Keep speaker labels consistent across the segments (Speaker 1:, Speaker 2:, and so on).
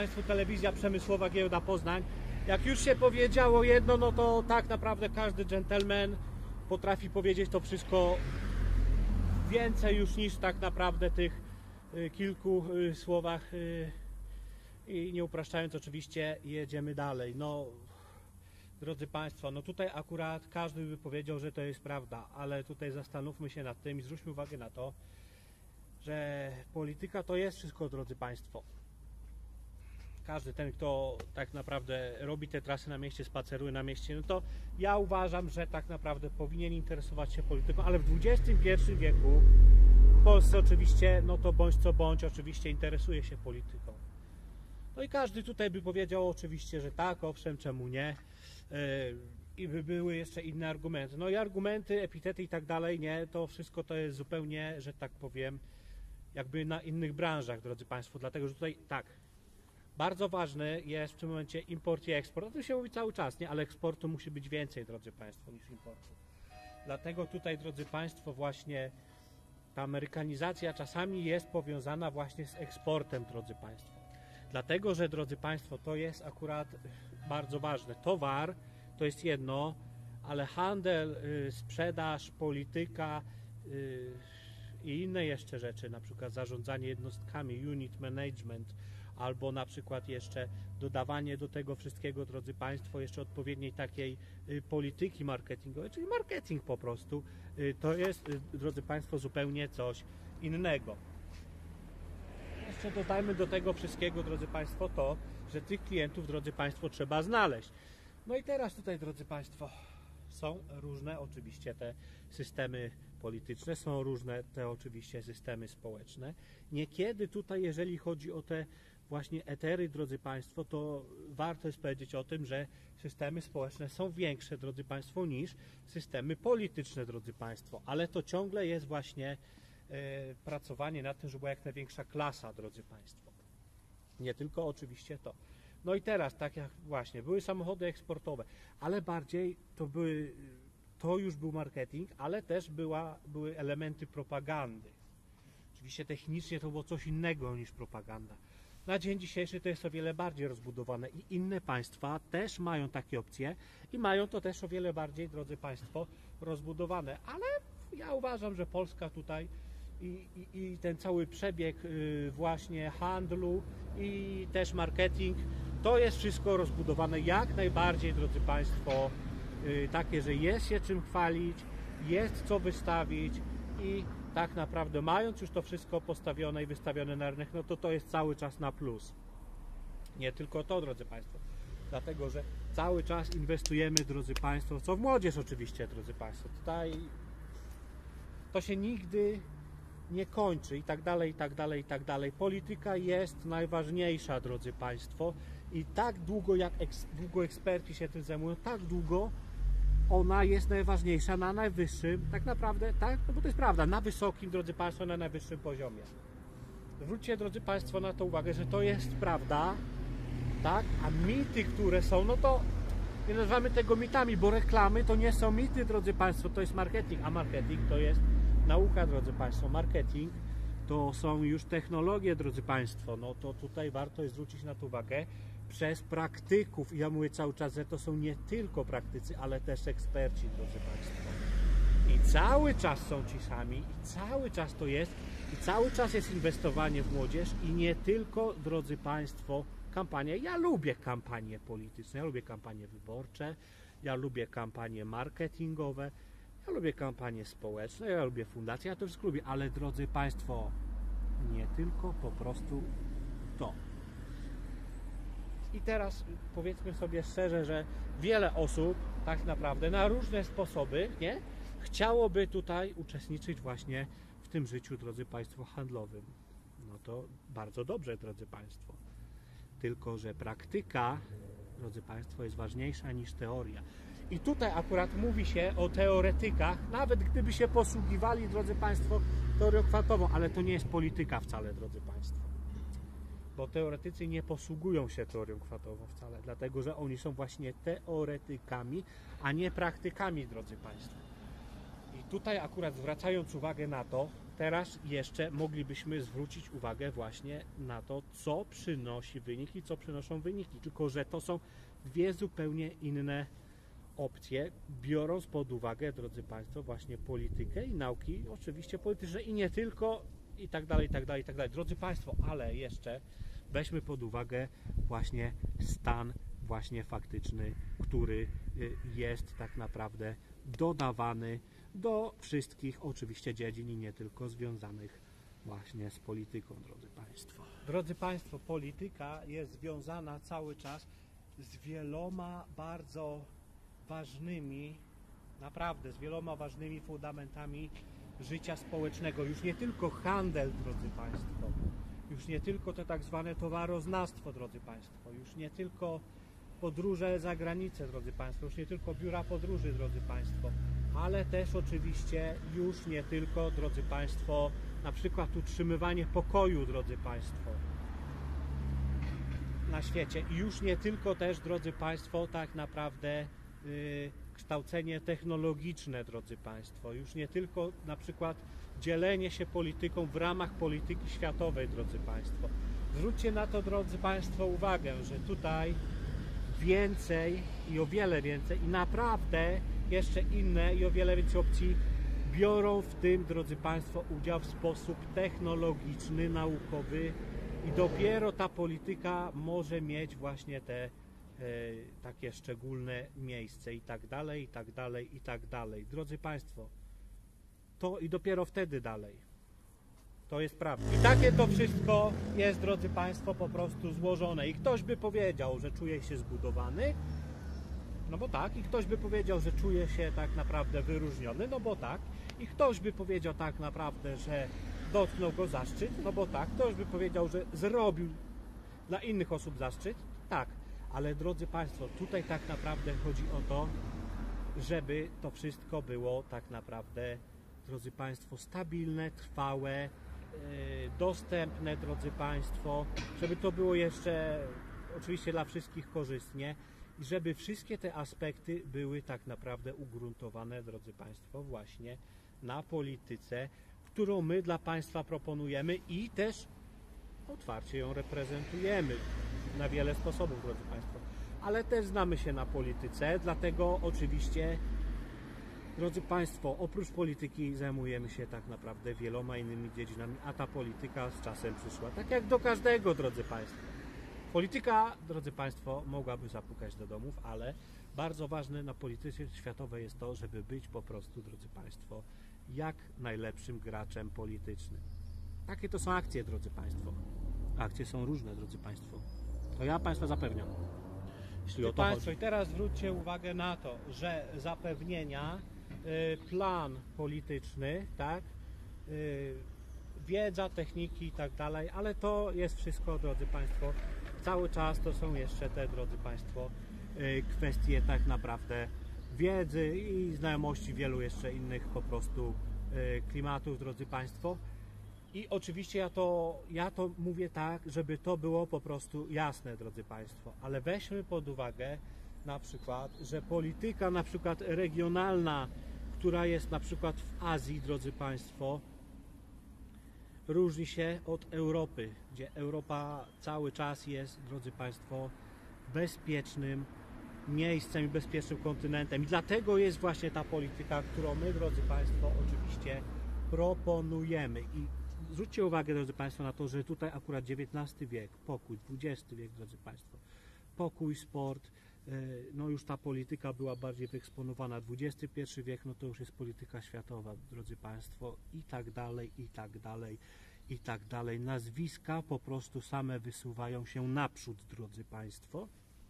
Speaker 1: Państwo, telewizja przemysłowa Giełda Poznań. Jak już się powiedziało jedno, no to tak naprawdę każdy dżentelmen potrafi powiedzieć to wszystko więcej już niż tak naprawdę tych kilku słowach. I nie upraszczając oczywiście, jedziemy dalej. No, drodzy Państwo, no tutaj akurat każdy by powiedział, że to jest prawda, ale tutaj zastanówmy się nad tym i zwróćmy uwagę na to, że polityka to jest wszystko, drodzy Państwo. Każdy ten, kto tak naprawdę robi te trasy na mieście, spaceruje na mieście, no to ja uważam, że tak naprawdę powinien interesować się polityką, ale w XXI wieku w Polsce oczywiście, no to bądź co bądź, oczywiście interesuje się polityką. No i każdy tutaj by powiedział oczywiście, że tak, owszem, czemu nie? I by były jeszcze inne argumenty. No i argumenty, epitety i tak dalej, nie, to wszystko to jest zupełnie, że tak powiem, jakby na innych branżach, drodzy Państwo, dlatego że tutaj tak, bardzo ważny jest w tym momencie import i eksport. O tym się mówi cały czas, nie? Ale eksportu musi być więcej, drodzy Państwo, niż importu. Dlatego tutaj, drodzy Państwo, właśnie ta amerykanizacja czasami jest powiązana właśnie z eksportem, drodzy Państwo. Dlatego, że, drodzy Państwo, to jest akurat bardzo ważne. Towar to jest jedno, ale handel, sprzedaż, polityka i inne jeszcze rzeczy, na przykład zarządzanie jednostkami, unit management, albo na przykład jeszcze dodawanie do tego wszystkiego, drodzy Państwo, jeszcze odpowiedniej takiej polityki marketingowej, czyli marketing po prostu, to jest, drodzy Państwo, zupełnie coś innego. Jeszcze dodajmy do tego wszystkiego, drodzy Państwo, to, że tych klientów, drodzy Państwo, trzeba znaleźć. No i teraz tutaj, drodzy Państwo, są różne oczywiście te systemy polityczne, są różne te oczywiście systemy społeczne. Niekiedy tutaj, jeżeli chodzi o te właśnie etery, drodzy Państwo, to warto jest powiedzieć o tym, że systemy społeczne są większe, drodzy Państwo, niż systemy polityczne, drodzy Państwo, ale to ciągle jest właśnie pracowanie nad tym, żeby była jak największa klasa, drodzy Państwo. Nie tylko oczywiście to. No i teraz, tak jak właśnie, były samochody eksportowe, ale bardziej to już był marketing, ale też były elementy propagandy. Oczywiście technicznie to było coś innego niż propaganda. Na dzień dzisiejszy to jest o wiele bardziej rozbudowane i inne państwa też mają takie opcje i mają to też o wiele bardziej, drodzy Państwo, rozbudowane. Ale ja uważam, że Polska tutaj i ten cały przebieg właśnie handlu i też marketing, to jest wszystko rozbudowane jak najbardziej, drodzy Państwo, takie, że jest się czym chwalić, jest co wystawić i tak naprawdę mając już to wszystko postawione i wystawione na rynek, no to jest cały czas na plus. Nie tylko to, drodzy Państwo, dlatego, że cały czas inwestujemy, drodzy Państwo, co w młodzież oczywiście, drodzy Państwo. Tutaj to się nigdy nie kończy i tak dalej, i tak dalej, i tak dalej. Polityka jest najważniejsza, drodzy Państwo, i tak długo, jak długo eksperci się tym zajmują, tak długo ona jest najważniejsza na najwyższym, tak naprawdę, tak, no bo to jest prawda, na wysokim, drodzy Państwo, na najwyższym poziomie. Zwróćcie, drodzy Państwo, na to uwagę, że to jest prawda, tak, a mity, które są, no to nie nazywamy tego mitami, bo reklamy to nie są mity, drodzy Państwo, to jest marketing, a marketing to jest nauka, drodzy Państwo, marketing to są już technologie, drodzy Państwo, no to tutaj warto jest zwrócić na to uwagę przez praktyków i ja mówię cały czas, że to są nie tylko praktycy, ale też eksperci, drodzy Państwo. I cały czas są ci sami i cały czas to jest i cały czas jest inwestowanie w młodzież i nie tylko, drodzy Państwo, kampanie. Ja lubię kampanie polityczne, ja lubię kampanie wyborcze, ja lubię kampanie marketingowe, ja lubię kampanie społeczne, ja lubię fundacje, ja to wszystko lubię, ale drodzy Państwo, nie tylko po prostu to. I teraz powiedzmy sobie szczerze, że wiele osób tak naprawdę na różne sposoby, nie, chciałoby tutaj uczestniczyć właśnie w tym życiu, drodzy Państwo, handlowym. No to bardzo dobrze, drodzy Państwo. Tylko że praktyka, drodzy Państwo, jest ważniejsza niż teoria. I tutaj akurat mówi się o teoretykach, nawet gdyby się posługiwali, drodzy Państwo, teorią kwantową, ale to nie jest polityka wcale, drodzy Państwo. Bo teoretycy nie posługują się teorią kwantową wcale, dlatego że oni są właśnie teoretykami, a nie praktykami, drodzy Państwo. I tutaj akurat zwracając uwagę na to, teraz jeszcze moglibyśmy zwrócić uwagę właśnie na to, co przynosi wynik i co przynoszą wyniki, tylko że to są dwie zupełnie inne opcje, biorąc pod uwagę, drodzy Państwo, właśnie politykę i nauki, oczywiście polityczne i nie tylko, i tak dalej, i tak dalej, i tak dalej. Drodzy Państwo, ale jeszcze weźmy pod uwagę właśnie stan właśnie faktyczny, który jest tak naprawdę dodawany do wszystkich oczywiście dziedzin i nie tylko związanych właśnie z polityką, drodzy Państwo. Drodzy Państwo, polityka jest związana cały czas z wieloma bardzo ważnymi, naprawdę z wieloma ważnymi fundamentami życia społecznego. Już nie tylko handel, drodzy Państwo, już nie tylko to tak zwane towaroznawstwo, drodzy Państwo, już nie tylko podróże za granicę, drodzy Państwo, już nie tylko biura podróży, drodzy Państwo, ale też oczywiście już nie tylko, drodzy Państwo, na przykład utrzymywanie pokoju, drodzy Państwo, na świecie i już nie tylko też, drodzy Państwo, tak naprawdę kształcenie technologiczne, drodzy Państwo, już nie tylko na przykład dzielenie się polityką w ramach polityki światowej, drodzy Państwo. Zwróćcie na to, drodzy Państwo, uwagę, że tutaj więcej i o wiele więcej i naprawdę jeszcze inne i o wiele więcej opcji biorą w tym, drodzy Państwo, udział w sposób technologiczny, naukowy i dopiero ta polityka może mieć właśnie te takie szczególne miejsce i tak dalej, i tak dalej, i tak dalej. Drodzy Państwo, to i dopiero wtedy dalej. To jest prawda. I takie to wszystko jest, drodzy Państwo, po prostu złożone. I ktoś by powiedział, że czuje się zbudowany, no bo tak. I ktoś by powiedział, że czuje się tak naprawdę wyróżniony, no bo tak. I ktoś by powiedział tak naprawdę, że dotknął go zaszczyt, no bo tak. Ktoś by powiedział, że zrobił dla innych osób zaszczyt, tak. Ale drodzy Państwo, tutaj tak naprawdę chodzi o to, żeby to wszystko było tak naprawdę, drodzy Państwo, stabilne, trwałe, dostępne, drodzy Państwo, żeby to było jeszcze oczywiście dla wszystkich korzystnie i żeby wszystkie te aspekty były tak naprawdę ugruntowane, drodzy Państwo, właśnie na polityce, którą my dla Państwa proponujemy i też otwarcie ją reprezentujemy na wiele sposobów, drodzy Państwo, ale też znamy się na polityce, dlatego oczywiście, drodzy Państwo, oprócz polityki zajmujemy się tak naprawdę wieloma innymi dziedzinami, a ta polityka z czasem przyszła, tak jak do każdego, drodzy Państwo. Polityka, drodzy Państwo, mogłaby zapukać do domów, ale bardzo ważne na polityce światowej jest to, żeby być po prostu, drodzy Państwo, jak najlepszym graczem politycznym. Takie to są akcje, drodzy Państwo. Akcje są różne, drodzy Państwo. To ja Państwa zapewniam. Jeśli o to chodzi. I teraz zwróćcie uwagę na to, że zapewnienia, plan polityczny, tak, wiedza, techniki i tak dalej, ale to jest wszystko, drodzy Państwo, cały czas to są jeszcze te, drodzy Państwo, kwestie tak naprawdę wiedzy i znajomości wielu jeszcze innych po prostu klimatów, drodzy Państwo. I oczywiście ja to mówię tak, żeby to było po prostu jasne, drodzy Państwo, ale weźmy pod uwagę na przykład, że polityka na przykład regionalna, która jest na przykład w Azji, drodzy Państwo, różni się od Europy, gdzie Europa cały czas jest, drodzy Państwo, bezpiecznym miejscem i bezpiecznym kontynentem i dlatego jest właśnie ta polityka, którą my, drodzy Państwo, oczywiście proponujemy. I zwróćcie uwagę, drodzy Państwo, na to, że tutaj akurat XIX wiek, pokój, XX wiek, drodzy Państwo, pokój, sport, no już ta polityka była bardziej wyeksponowana. XXI wiek, no to już jest polityka światowa, drodzy Państwo, i tak dalej, i tak dalej, i tak dalej. Nazwiska po prostu same wysuwają się naprzód, drodzy Państwo,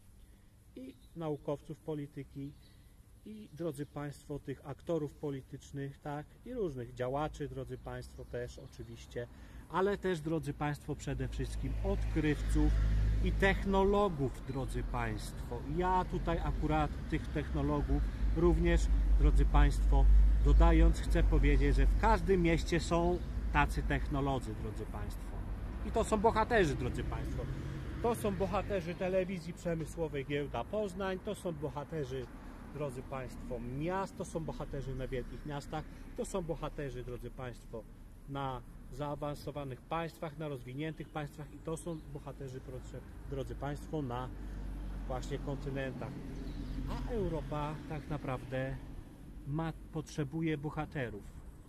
Speaker 1: i naukowców polityki, i drodzy Państwo, tych aktorów politycznych, tak, i różnych działaczy, drodzy Państwo, też oczywiście, ale też, drodzy Państwo, przede wszystkim odkrywców i technologów, drodzy Państwo. Ja tutaj akurat tych technologów również, drodzy Państwo, dodając, chcę powiedzieć, że w każdym mieście są tacy technolodzy, drodzy Państwo. I to są bohaterzy, drodzy Państwo. To są bohaterzy telewizji przemysłowej Giełda Poznań, to są bohaterzy drodzy Państwo, miast, to są bohaterzy na wielkich miastach, to są bohaterzy, drodzy Państwo, na zaawansowanych państwach, na rozwiniętych państwach i to są bohaterzy, drodzy Państwo, na właśnie kontynentach. A Europa tak naprawdę potrzebuje bohaterów.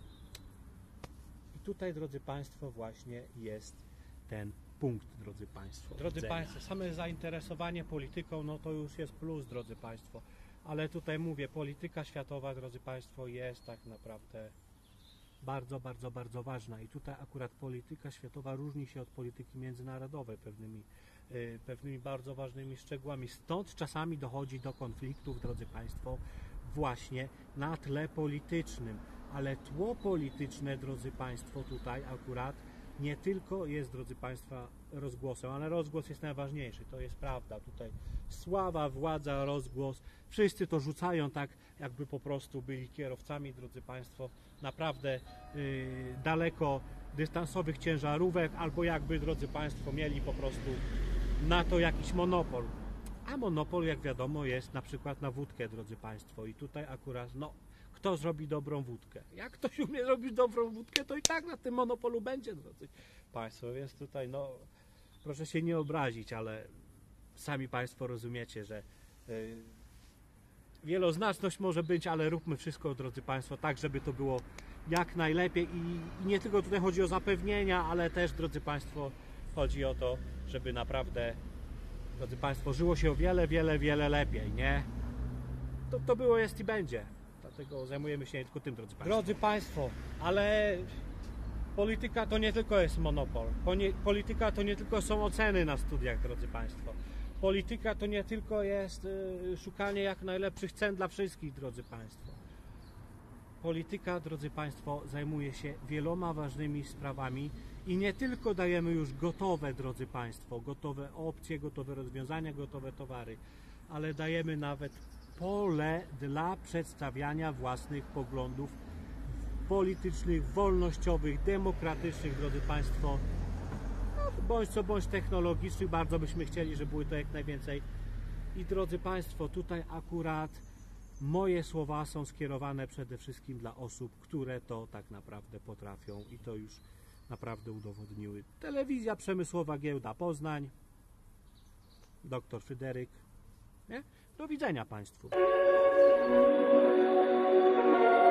Speaker 1: I tutaj, drodzy Państwo, właśnie jest ten punkt, drodzy Państwo. Drodzy Państwo, same zainteresowanie polityką, no to już jest plus, drodzy Państwo. Ale tutaj mówię, polityka światowa, drodzy Państwo, jest tak naprawdę bardzo, bardzo, bardzo ważna. I tutaj akurat polityka światowa różni się od polityki międzynarodowej pewnymi bardzo ważnymi szczegółami. Stąd czasami dochodzi do konfliktów, drodzy Państwo, właśnie na tle politycznym. Ale tło polityczne, drodzy Państwo, tutaj akurat nie tylko jest, drodzy Państwa, rozgłosem, ale rozgłos jest najważniejszy, to jest prawda. Tutaj sława, władza, rozgłos, wszyscy to rzucają tak, jakby po prostu byli kierowcami, drodzy Państwo, naprawdę daleko dystansowych ciężarówek, albo jakby, drodzy Państwo, mieli po prostu na to jakiś monopol. A monopol, jak wiadomo, jest na przykład na wódkę, drodzy Państwo. I tutaj akurat, no, kto zrobi dobrą wódkę? Jak ktoś umie robić dobrą wódkę, to i tak na tym monopolu będzie, drodzy Państwo. Więc tutaj, no, proszę się nie obrazić, ale sami Państwo rozumiecie, że wieloznaczność może być, ale róbmy wszystko, drodzy Państwo, tak, żeby to było jak najlepiej. I nie tylko tutaj chodzi o zapewnienia, ale też, drodzy Państwo, chodzi o to, żeby naprawdę, drodzy Państwo, żyło się o wiele, wiele, wiele lepiej, nie? To było, jest i będzie. Dlatego zajmujemy się nie tylko tym, drodzy Państwo. Drodzy Państwo, ale polityka to nie tylko jest monopol. Polityka to nie tylko są oceny na studiach, drodzy Państwo. Polityka to nie tylko jest szukanie jak najlepszych cen dla wszystkich, drodzy Państwo. Polityka, drodzy Państwo, zajmuje się wieloma ważnymi sprawami i nie tylko dajemy już gotowe, drodzy Państwo, gotowe opcje, gotowe rozwiązania, gotowe towary, ale dajemy nawet pole dla przedstawiania własnych poglądów politycznych, wolnościowych, demokratycznych, drodzy Państwo, no, bądź co bądź technologicznych. Bardzo byśmy chcieli, żeby były to jak najwięcej. I drodzy Państwo, tutaj akurat moje słowa są skierowane przede wszystkim dla osób, które to tak naprawdę potrafią i to już naprawdę udowodniły. Telewizja Przemysłowa Giełda Poznań, dr Fryderyk. Nie? Do widzenia Państwu.